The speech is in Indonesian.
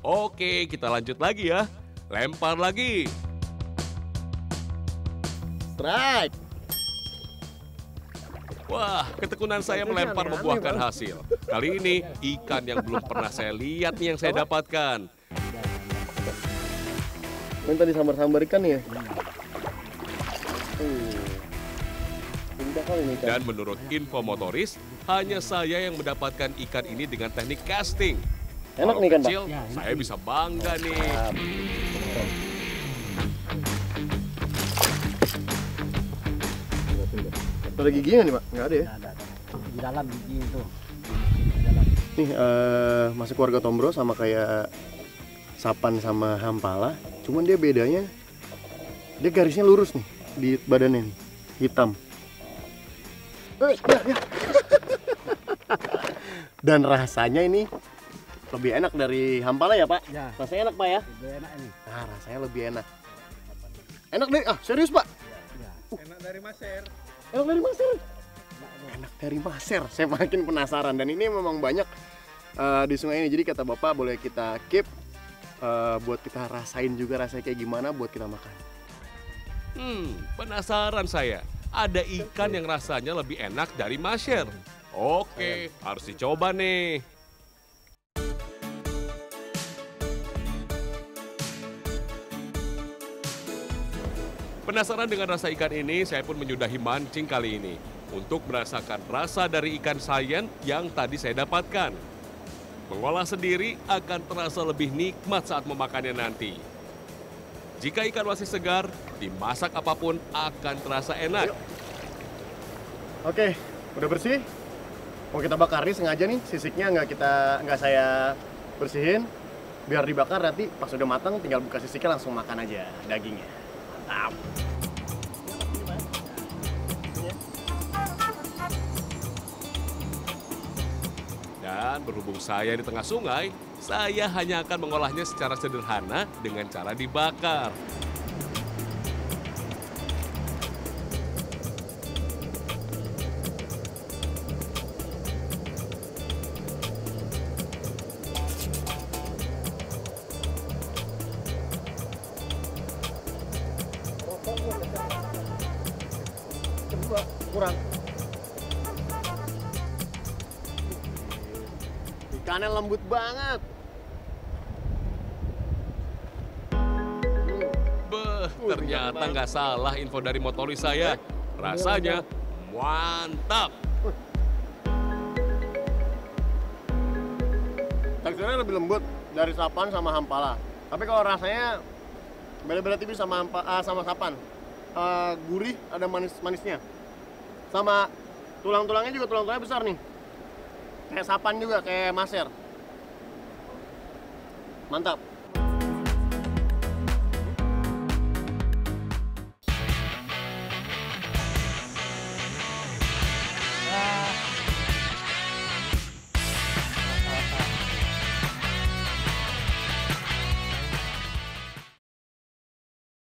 Oke, kita lanjut lagi ya. Lempar lagi. Strike. Wah, ketekunan saya melempar membuahkan hasil. Kali ini ikan yang belum pernah saya lihat nih yang saya dapatkan. Minta disambar-sambar ikan ya? Indah kali ini ikan. Dan menurut info motoris, hanya saya yang mendapatkan ikan ini dengan teknik casting. Enak Walau nih ikan, Pak? kecil, saya bisa bangga nih. Ada giginya nih, Pak? Nggak ada ya? Ada. Di dalam gigi itu. Nih, masih keluarga Tombro sama kayak Sapan sama Hampala. Cuman dia bedanya, dia garisnya lurus nih di badannya nih, hitam. Ya. Dan rasanya ini lebih enak dari Hampala ya, Pak? Ya. Rasanya enak, Pak ya? Lebih enak ini. Nah, rasanya lebih enak. Enak deh, serius, Pak? Ya. Enak dari Maser. Enak dari Maser. Saya makin penasaran dan ini memang banyak di sungai ini. Jadi kata Bapak boleh kita keep buat kita rasain juga rasanya kayak gimana buat kita makan. Penasaran saya. Ada ikan yang rasanya lebih enak dari masher. Oke, harus dicoba nih. Penasaran dengan rasa ikan ini, saya pun menyudahi mancing kali ini untuk merasakan rasa dari ikan sayen yang tadi saya dapatkan. Mengolah sendiri akan terasa lebih nikmat saat memakannya nanti. Jika ikan masih segar, dimasak apapun akan terasa enak. Oke, udah bersih. Mau kita bakar nih sengaja nih, sisiknya nggak saya bersihin. Biar dibakar nanti pas udah matang tinggal buka sisiknya langsung makan aja dagingnya. Mantap. Dan berhubung saya di tengah sungai, saya hanya akan mengolahnya secara sederhana dengan cara dibakar. Kurang. Ikannya lembut banget. Ternyata nggak salah info dari motoris saya. Rasanya mantap. Teksturnya lebih lembut dari Sapan sama Hampala. Tapi kalau rasanya beda-beda tipis sama Sapan. Gurih, ada manis-manisnya. Sama tulang-tulangnya juga tulang-tulangnya besar nih. Kayak Sapan juga, kayak Maser. Mantap.